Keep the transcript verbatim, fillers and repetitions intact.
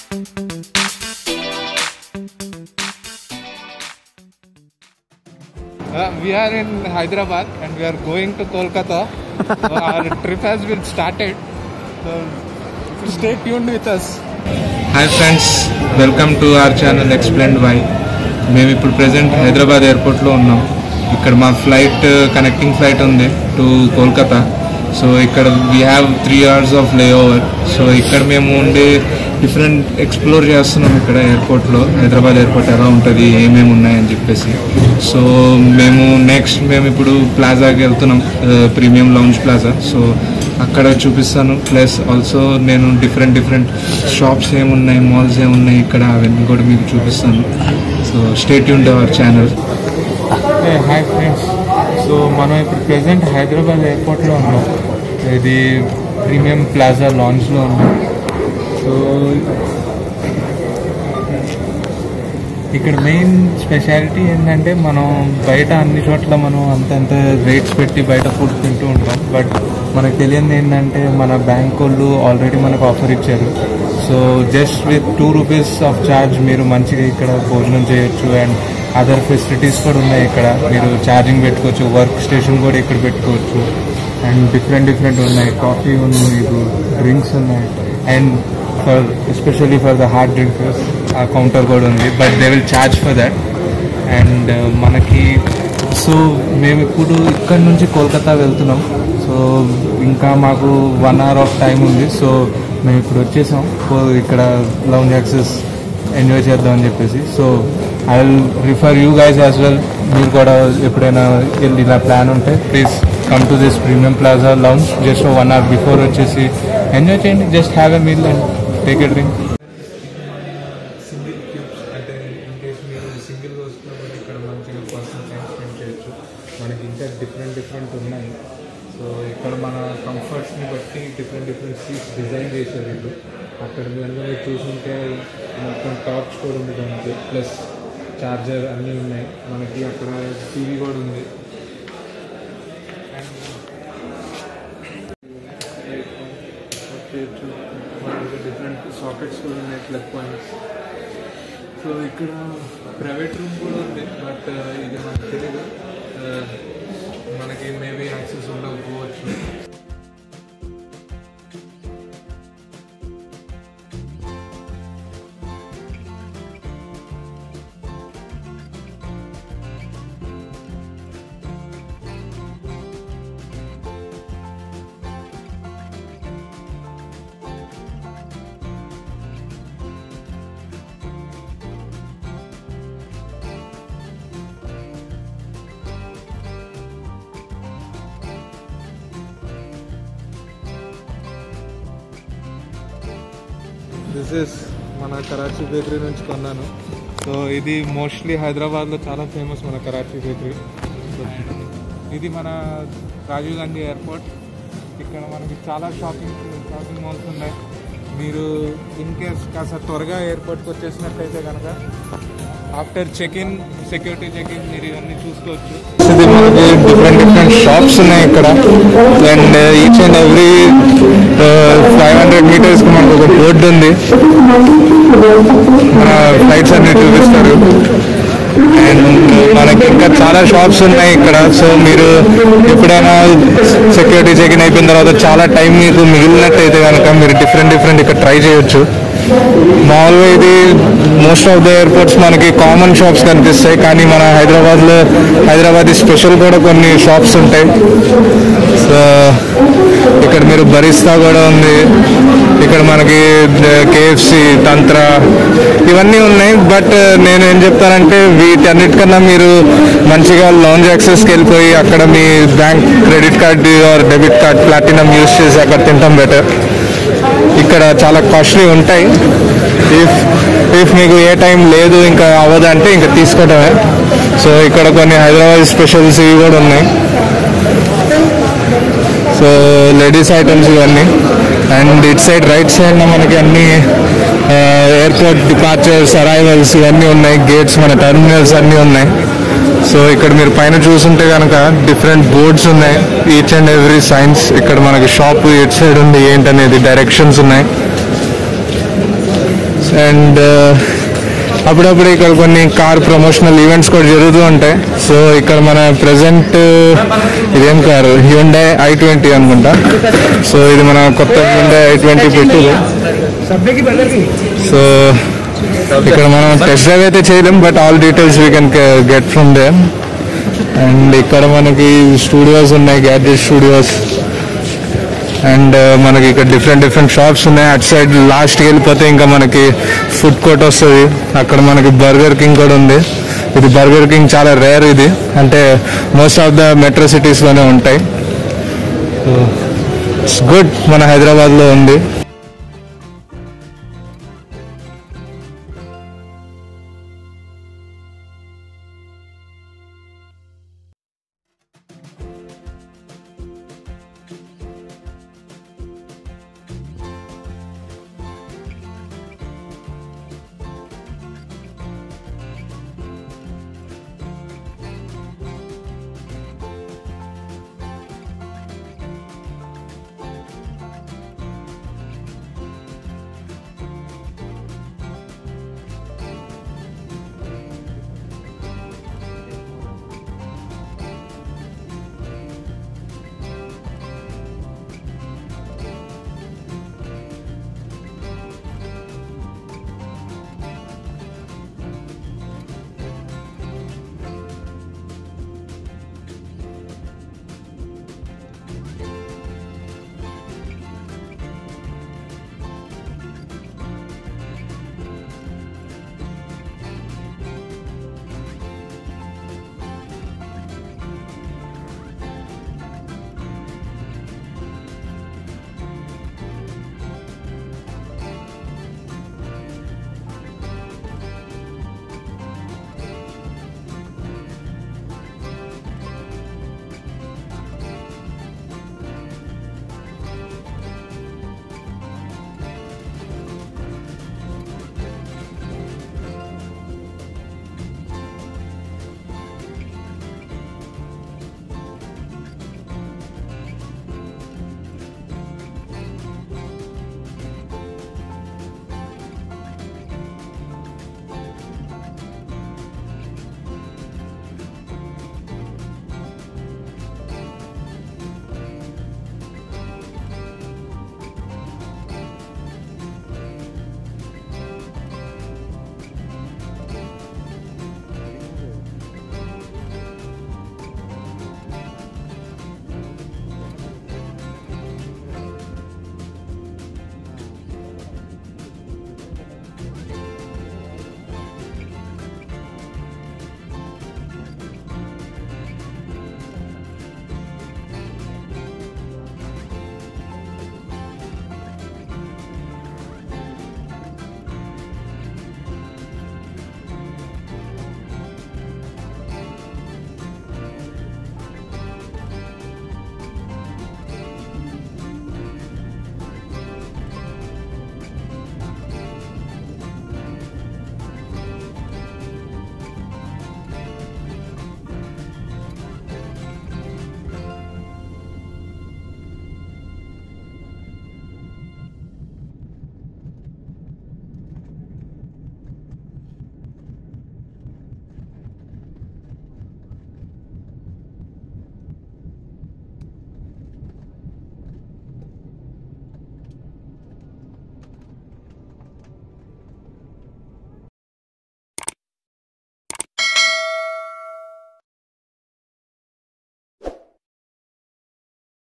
Uh, we are in Hyderabad and we are going to Kolkata. So our trip has been started. So stay tuned with us. Hi friends, welcome to our channel Explained Why. మేము ఇప్పుడు present Hyderabad ఎయిర్పోర్ట్లో ఉన్నాం. ఇక్కడ మా flight connecting flight ఉంది to Kolkata. So ఇక్కడ we have three hours of layover. So ఇక్కడ మేము ఉండి డిఫరెంట్ ఎక్స్ప్లోర్ చేస్తున్నాం ఇక్కడ ఎయిర్పోర్ట్లో. హైదరాబాద్ ఎయిర్పోర్ట్ ఎలా ఉంటుంది, ఏమేమి ఉన్నాయని చెప్పేసి. సో మేము నెక్స్ట్ మేము ఇప్పుడు ప్లాజాకి వెళ్తున్నాం, ప్రీమియం లౌంజ్ ప్లాజా. సో అక్కడ చూపిస్తాను. ప్లస్ ఆల్సో నేను డిఫరెంట్ డిఫరెంట్ షాప్స్ ఏమున్నాయి, మాల్స్ ఏమున్నాయి ఇక్కడ, అవన్నీ కూడా మీకు చూపిస్తాను. So stay tune to our channel. Hi friends, so మనం ఇప్పుడు ప్రెసెంట్ హైదరాబాద్ ఎయిర్పోర్ట్లో ఉన్నాం. ఇది ప్రీమియం ప్లాజా లాంజ్లో ఉన్నాం. సో ఇక్కడ మెయిన్ స్పెషాలిటీ ఏంటంటే మనం బయట అన్ని చోట్ల మనం అంతంత రేట్స్ పెట్టి బయట ఫుడ్ తింటూ ఉంటాం. బట్ మనకు తెలియదు ఏంటంటే మన బ్యాంక్ వాళ్ళు ఆల్రెడీ మనకు ఆఫర్ ఇచ్చారు. So just with two rupees of charge మీరు మంచిగా ఇక్కడ భోజనం చేయొచ్చు. అండ్ అదర్ ఫెసిలిటీస్ కూడా ఉన్నాయి ఇక్కడ. మీరు ఛార్జింగ్ పెట్టుకోవచ్చు, వర్క్ స్టేషన్ కూడా ఇక్కడ పెట్టుకోవచ్చు. అండ్ డిఫరెంట్ డిఫరెంట్ ఉన్నాయి. కాఫీ ఉంది, మీకు డ్రింక్స్ ఉన్నాయి. And for especially for the hard drinkers ఆ కౌంటర్ కూడా ఉంది. But they will charge for that. And మనకి సో మేము ఇప్పుడు ఇక్కడ నుంచి కోల్కతా వెళ్తున్నాం. సో ఇంకా మాకు వన్ అవర్ ఆఫ్ టైం ఉంది. సో మేము ఇప్పుడు వచ్చేసాం. ఇక్కడ లౌంజ్ యాక్సెస్ ఎంజాయ్ చేద్దామని చెప్పేసి. So I will refer you guys as well. మీరు కూడా ఎప్పుడైనా వెళ్ళి ఇలా ప్లాన్ ఉంటే please come to this premium plaza lounge. Just one hour before వచ్చేసి ఎంజాయ్ చేయండి. Just have a meal and take a drink. Single cubes అంటే in case మీరు సింగిల్గా వస్తున్నప్పుడు ఇక్కడ మంచిగా పర్సనల్ టైం స్పెండ్ చేయొచ్చు. మనకి ఇంకా డిఫరెంట్ డిఫరెంట్ ఉన్నాయి. సో ఇక్కడ మన కంఫర్ట్స్ని బట్టి డిఫరెంట్ డిఫరెంట్ సీట్స్ డిజైన్ చేశారు వీళ్ళు. అక్కడ కనుక మీరు చూసుంటే మొత్తం టార్చ్ కూడా ఉంది దానికి, ప్లస్ చార్జర్ అన్నీ ఉన్నాయి. మనకి అక్కడ టీవీ కూడా ఉంది. డిఫరెంట్ సాకెట్స్ కూడా ఉన్నాయి, ప్లగ్ పాయింట్స్. సో ఇక్కడ ప్రైవేట్ రూమ్ కూడా ఉంది. బట్ ఇది మనకు తెలియదు, మనకి మేబీ యాక్సెస్ ఉండకపోవచ్చు. దిస్ ఇస్ మన కరాచీ బేకరీ నుంచి కొన్నాను. సో ఇది మోస్ట్లీ హైదరాబాద్లో చాలా ఫేమస్ మన కరాచీ బేకరీ. సో ఇది మన రాజీవ్ గాంధీ ఎయిర్పోర్ట్. ఇక్కడ మనకి చాలా షాపింగ్ షాపింగ్ మాల్స్ ఉన్నాయి. మీరు ఇన్ కేస్ కాస్త త్వరగా ఎయిర్పోర్ట్కి వచ్చేసినట్టయితే కనుక after check in security check in మీరు ఇవన్నీ చూసుకోవచ్చు. ఇది మనకి డిఫరెంట్ డిఫరెంట్ షాప్స్ ఉన్నాయి ఇక్కడ. And each and every five hundred మీటర్స్కి మనకు ఒక బోర్డు ఉంది. మన ఫ్లైట్స్ అన్ని చూపిస్తారు. అండ్ మనకి ఇంకా చాలా షాప్స్ ఉన్నాయి ఇక్కడ. సో మీరు ఎప్పుడైనా సెక్యూరిటీ చెక్ ఇన్ అయిపోయిన తర్వాత చాలా టైం మీకు మిగిలినట్టయితే కనుక మీరు డిఫరెంట్ డిఫరెంట్ ఇక్కడ ట్రై చేయొచ్చు. మామూలుగా ఇది మోస్ట్ ఆఫ్ ద ఎయిర్పోర్ట్స్ మనకి కామన్ షాప్స్ కనిపిస్తాయి. కానీ మన హైదరాబాద్లో హైదరాబాద్ స్పెషల్ కూడా కొన్ని షాప్స్ ఉంటాయి. సో ఇక్కడ మీరు బరిస్తా కూడా ఉంది. ఇక్కడ మనకి కేఎఫ్సి, తంత్ర ఇవన్నీ ఉన్నాయి. బట్ నేను ఏం చెప్తానంటే వీటన్నిటికన్నా మీరు మంచిగా లాంజ్ యాక్సెస్కి వెళ్ళిపోయి అక్కడ మీ bank credit card or debit card platinum use చేసి అక్కడ తింటాం బెటర్. ఇక్కడ చాలా కాస్ట్లీ ఉంటాయి. ఇఫ్ ఇఫ్ మీకు ఏ టైం లేదు ఇంకా అవ్వదంటే ఇంకా తీసుకోవడమే. సో ఇక్కడ కొన్ని హైదరాబాద్ స్పెషల్స్ ఇవి కూడా ఉన్నాయి. సో లేడీస్ ఐటమ్స్ ఇవన్నీ. అండ్ ఇట్ సైడ్ రైట్ సైడ్న మనకి అన్ని ఎయిర్పోర్ట్ డిపార్చర్స్, అరైవల్స్ ఇవన్నీ ఉన్నాయి. గేట్స్, మన టెర్మినల్స్ అన్నీ ఉన్నాయి. సో ఇక్కడ మీరు పైన చూస్తుంటే కనుక డిఫరెంట్ బోర్డ్స్ ఉన్నాయి, ఈచ్ అండ్ ఎవ్రీ సైన్స్. ఇక్కడ మనకి షాప్ ఎట్ సైడ్ ఉంది ఏంటనేది డైరెక్షన్స్ ఉన్నాయి. అండ్ అప్పుడప్పుడు ఇక్కడ కొన్ని కార్ ప్రమోషనల్ ఈవెంట్స్ కూడా జరుగుతూ ఉంటాయి. సో ఇక్కడ మన ప్రజెంట్ ఇదేం కారు హ్యూండై ఐ ట్వంటీ అనుకుంటా. సో ఇది మన కొత్త హ్యూండై ఐ ట్వంటీ పెట్టు. సో ఇక్కడ మనం టెస్ట్ డ్రైవ్ అయితే చేయలేం, but all details we can get from there. And ఇక్కడ మనకి స్టూడియోస్ ఉన్నాయి, గ్యాడ్జెట్ స్టూడియోస్. అండ్ మనకి ఇక్కడ డిఫరెంట్ డిఫరెంట్ షాప్స్ ఉన్నాయి. అటు సైడ్ లాస్ట్కి వెళ్ళిపోతే ఇంకా మనకి ఫుడ్ కోర్ట్ వస్తుంది. అక్కడ మనకి బర్గర్ కింగ్ కూడా ఉంది. ఇది బర్గర్ కింగ్ చాలా రేర్, ఇది అంటే మోస్ట్ ఆఫ్ ద మెట్రో సిటీస్లోనే ఉంటాయి. సో ఇట్స్ గుడ్, మన హైదరాబాద్లో ఉంది.